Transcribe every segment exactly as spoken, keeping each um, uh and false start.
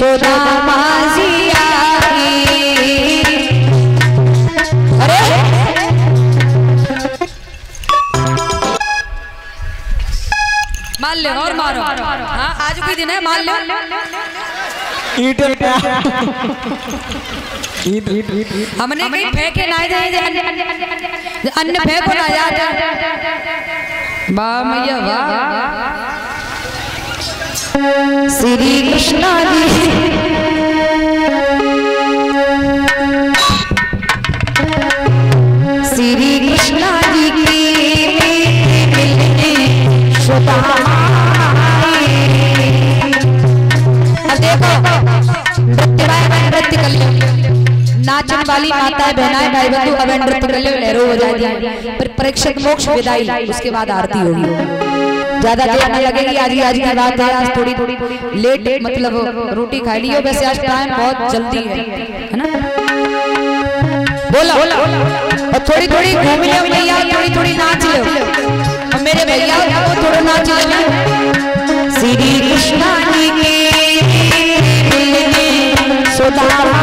सुदामा जिया की। अरे मान ले और मारो। हाँ आज कोई दिन है, मान लो। हमने कहीं फेंके ना दे, अन्य फेंको ना याद। वाह मैया वाह। श्री कृष्ण जी श्री कृष्ण जी की सुदामा। देखो नृत्य नृत्य कर लो, नाचन वाली माताएं बहनाएं भाई बंधु अब नृत्य कर लो, लहरों हो जाएगी। फिर परीक्षक मोक्ष विदाई, उसके बाद आरती होगी। ज्यादा देर नहीं लगेगी। आज आज की बात है, आज थोड़ी थोड़ी लेट मतलब रोटी खा लियो। वैसे आज टाइम बहुत जल्दी है, है ना। बोला और थोड़ी थोड़ी घूम लो भैया, थोड़ी थोड़ी नाच लो। और मेरे भैया वो थोड़ा नाच लो। श्री कृष्ण जी की सुदामा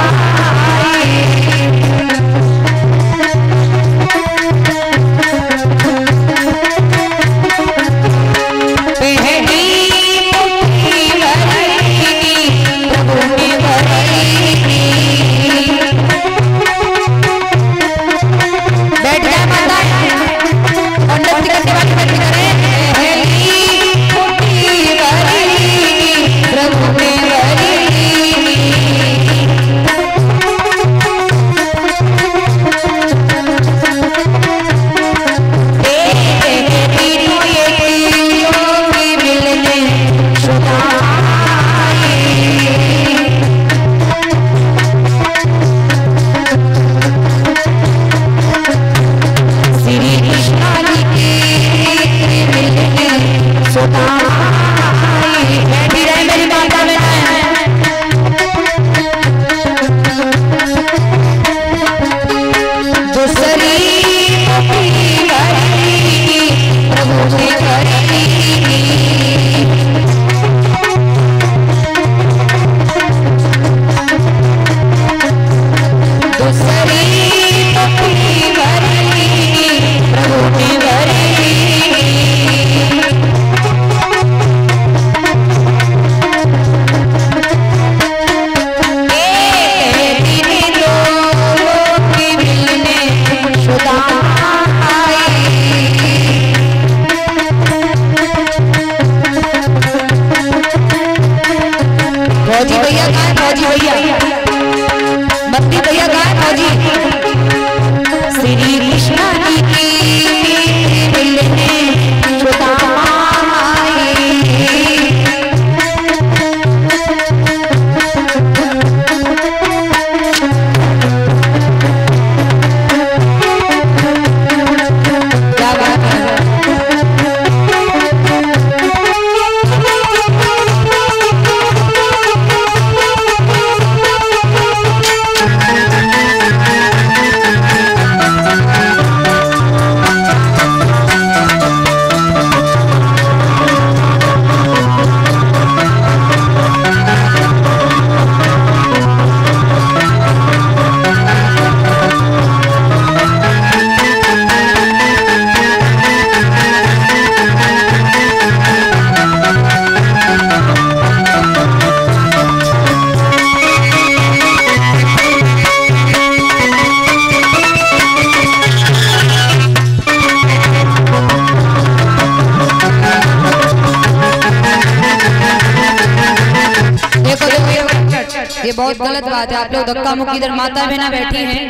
ये बहुत गलत बात है। आप लोग धक्का मुक्की, इधर माता बहना बैठी हैं,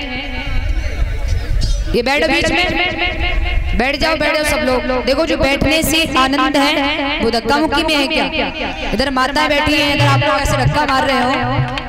ये बैठो बीच में, बैठ जाओ बैठ जाओ सब लोग। देखो जो बैठने से आनंद है वो धक्का मुक्की में है क्या? इधर माता बैठी है, इधर आप लोग ऐसे धक्का मार रहे हो।